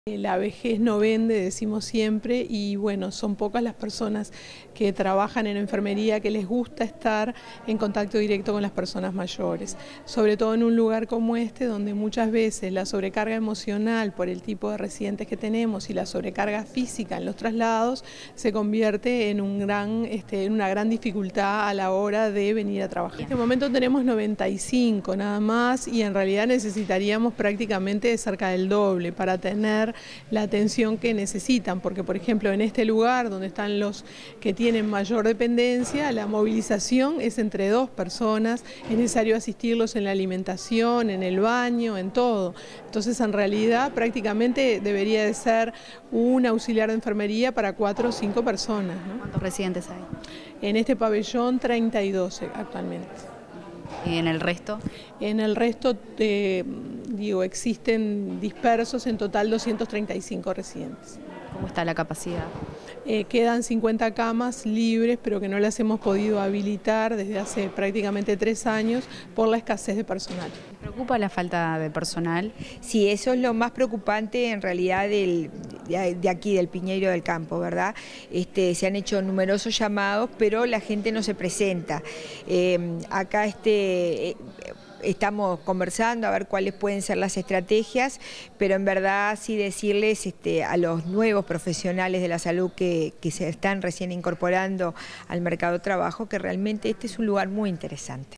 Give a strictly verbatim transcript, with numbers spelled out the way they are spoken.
La vejez no vende, decimos siempre, y bueno, son pocas las personas que trabajan en enfermería que les gusta estar en contacto directo con las personas mayores, sobre todo en un lugar como este, donde muchas veces la sobrecarga emocional por el tipo de residentes que tenemos y la sobrecarga física en los traslados se convierte en, un gran, este, en una gran dificultad a la hora de venir a trabajar. En este momento tenemos noventa y cinco nada más y en realidad necesitaríamos prácticamente cerca del doble para tener la atención que necesitan, porque por ejemplo en este lugar donde están los que tienen mayor dependencia, la movilización es entre dos personas, es necesario asistirlos en la alimentación, en el baño, en todo. Entonces en realidad prácticamente debería de ser un auxiliar de enfermería para cuatro o cinco personas, ¿no? ¿Cuántos residentes hay? En este pabellón treinta y dos actualmente. ¿Y en el resto? En el resto, eh, digo, existen dispersos, en total doscientos treinta y cinco residentes. ¿Cómo está la capacidad? Eh, quedan cincuenta camas libres, pero que no las hemos podido habilitar desde hace prácticamente tres años por la escasez de personal. ¿Te preocupa la falta de personal? Sí, eso es lo más preocupante en realidad del, de aquí, del Piñeiro del Campo, ¿verdad? Este, se han hecho numerosos llamados, pero la gente no se presenta. Eh, acá este... Eh, Estamos conversando a ver cuáles pueden ser las estrategias, pero en verdad sí decirles este, a los nuevos profesionales de la salud que, que se están recién incorporando al mercado de trabajo que realmente este es un lugar muy interesante.